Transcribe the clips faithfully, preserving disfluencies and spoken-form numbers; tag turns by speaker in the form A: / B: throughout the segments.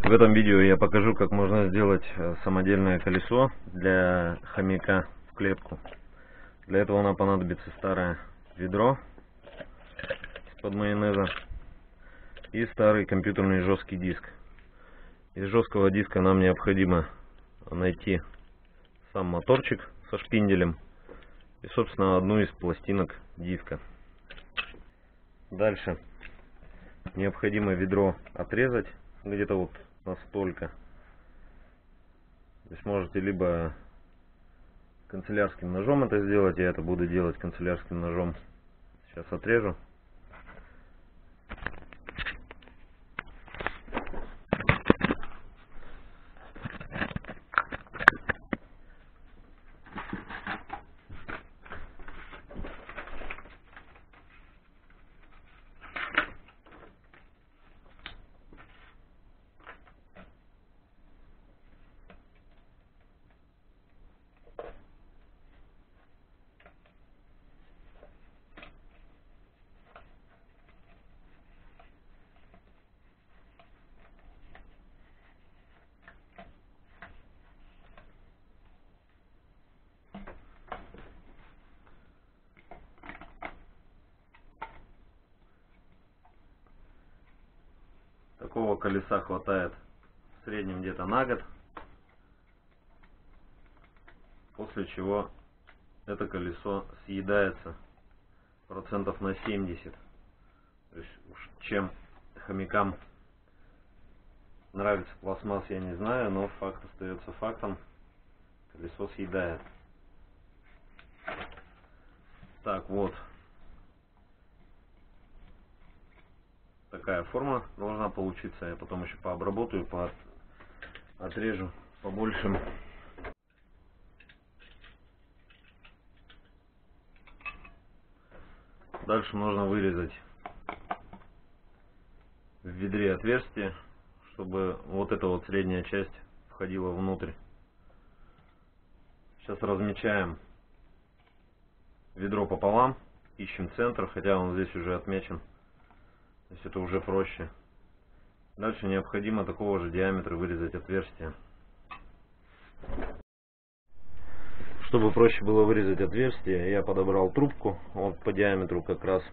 A: В этом видео я покажу, как можно сделать самодельное колесо для хомяка в клетку. Для этого нам понадобится старое ведро из-под майонеза и старый компьютерный жесткий диск. Из жесткого диска нам необходимо найти сам моторчик со шпинделем и, собственно, одну из пластинок диска. Дальше необходимо ведро отрезать где-то вот настолько. То есть можете либо канцелярским ножом это сделать, я это буду делать канцелярским ножом. Сейчас отрежу. Такого колеса хватает в среднем где-то на год, после чего это колесо съедается процентов на семьдесят. То есть уж чем хомякам нравится пластмасс, я не знаю, но факт остается фактом. Колесо съедает. Так вот. Такая форма должна получиться. Я потом еще пообработаю, по отрежу побольше. Дальше нужно вырезать в ведре отверстие, чтобы вот эта вот средняя часть входила внутрь. Сейчас размечаем ведро пополам, ищем центр, хотя он здесь уже отмечен. То есть это уже проще. Дальше необходимо такого же диаметра вырезать отверстие. Чтобы проще было вырезать отверстие, я подобрал трубку вот по диаметру как раз.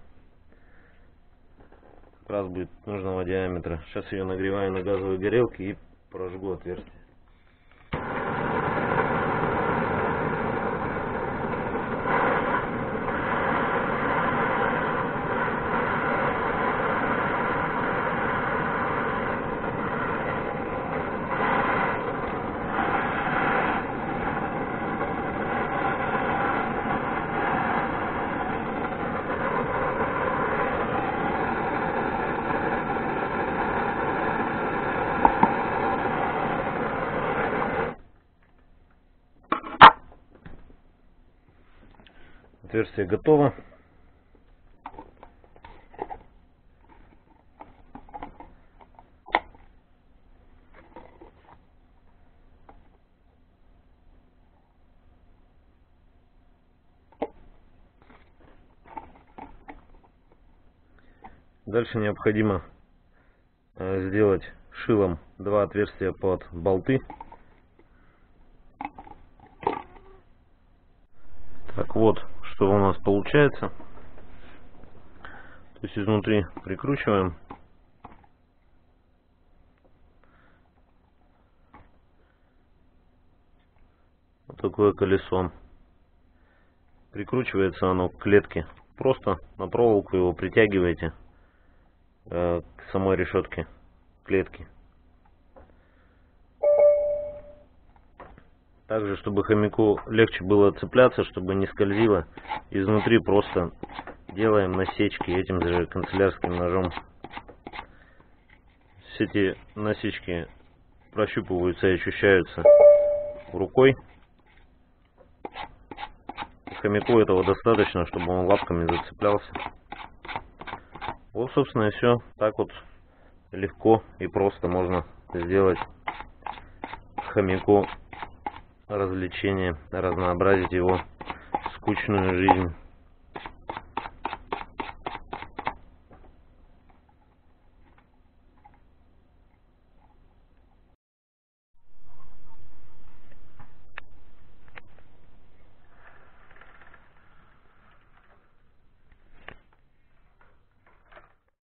A: Как раз будет нужного диаметра. Сейчас ее нагреваю на газовой горелке и прожгу отверстие. Отверстие готово. Дальше необходимо сделать шилом два отверстия под болты. Так вот, что у нас получается. То есть изнутри прикручиваем. Вот такое колесо. Прикручивается оно к клетке. Просто на проволоку его притягиваете э, к самой решетке клетки. Также, чтобы хомяку легче было цепляться, чтобы не скользило, изнутри просто делаем насечки этим же канцелярским ножом. Все эти насечки прощупываются и ощущаются рукой. Хомяку этого достаточно, чтобы он лапками зацеплялся. Вот, собственно, и все. Так вот легко и просто можно сделать хомяку развлечение, разнообразить его скучную жизнь.